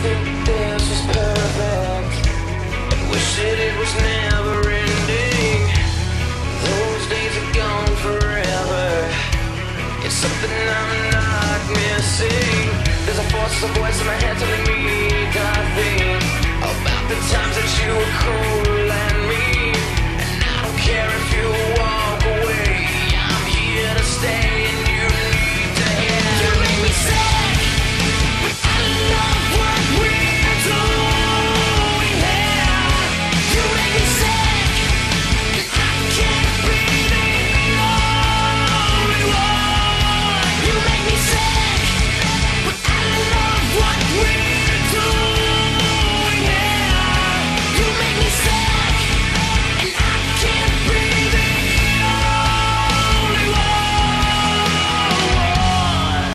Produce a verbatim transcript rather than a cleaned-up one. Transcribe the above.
think this was perfect. Wish that it was never ending. Those days are gone forever. It's something I'm not missing. There's a force, a voice in my head telling me nothing about the times that you were cool